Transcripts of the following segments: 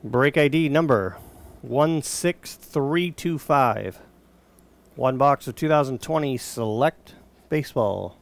Break ID number 16325. One box of 2020 Select Baseball.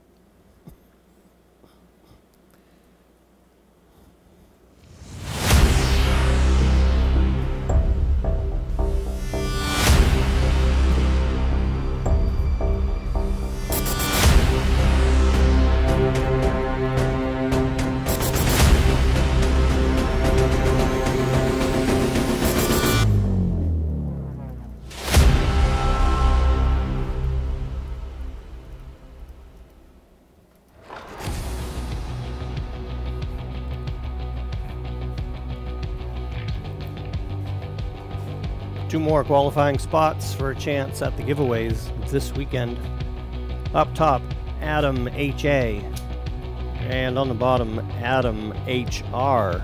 Two more qualifying spots for a chance at the giveaways this weekend. Up top, Adam H.A. And on the bottom, Adam H.R.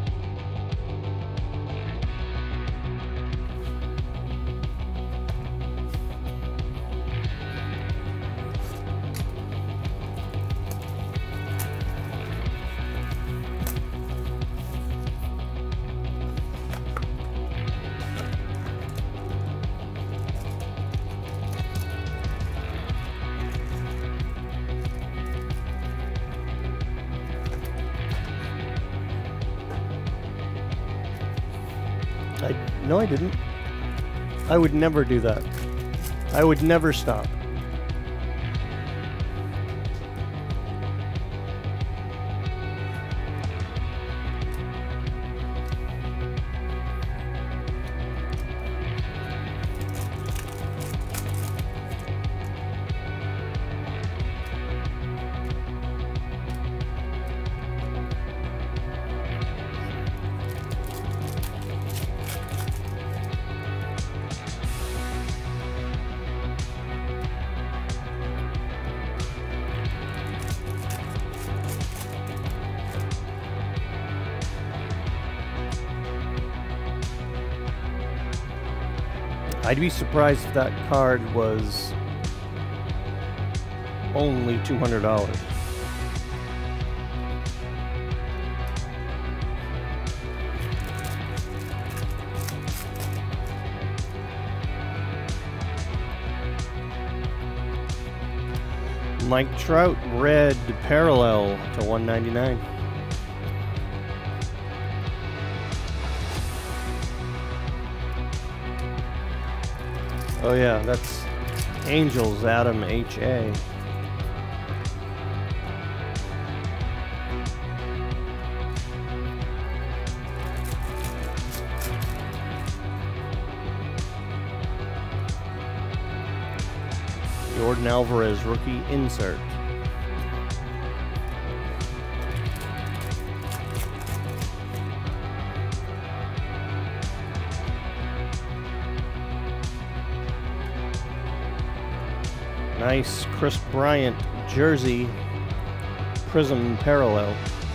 No, I didn't. I would never do that. I would never stop. I'd be surprised if that card was only $200. Mike Trout, red parallel to 199. Oh yeah, that's Angels, Adam H.A. Jordan Alvarez, rookie insert. Nice Chris Bryant jersey, prism parallel.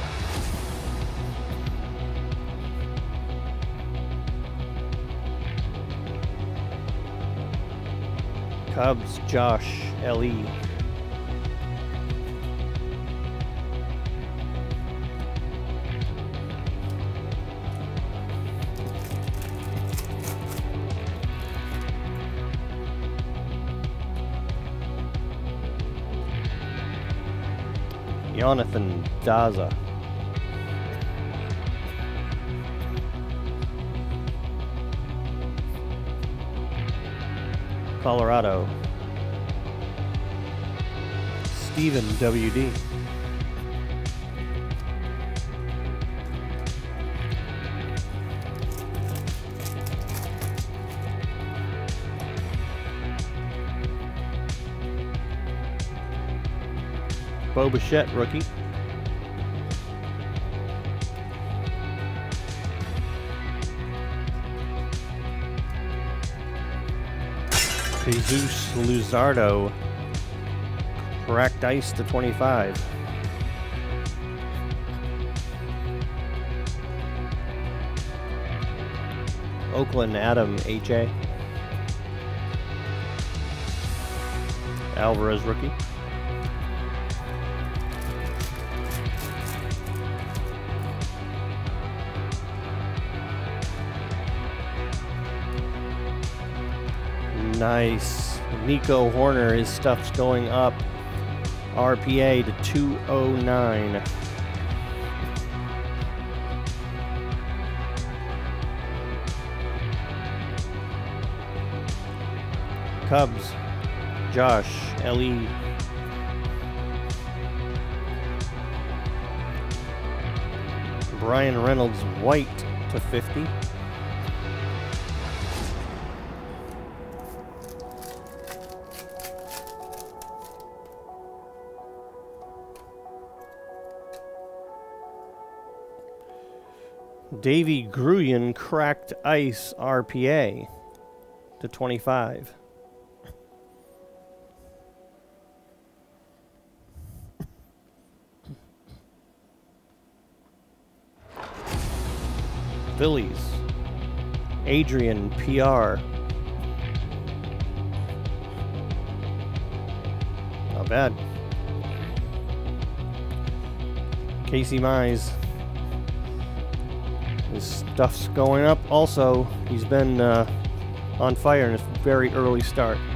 Cubs, Josh L.E. Jonathan Daza. Colorado. Stephen W.D. Bo Bichette, rookie. Jesus Luzardo, cracked ice to 25. Oakland, Adam H.A. Alvarez, rookie. Nice. Nico Horner, his stuff's going up. RPA to 209. Cubs, Josh, LE. Brian Reynolds, white to 50. Davey Gruyen, cracked ice, RPA to 25. Phillies, Adrian, PR. Not bad. Casey Mize. His stuff's going up also. He's been on fire in a very early start.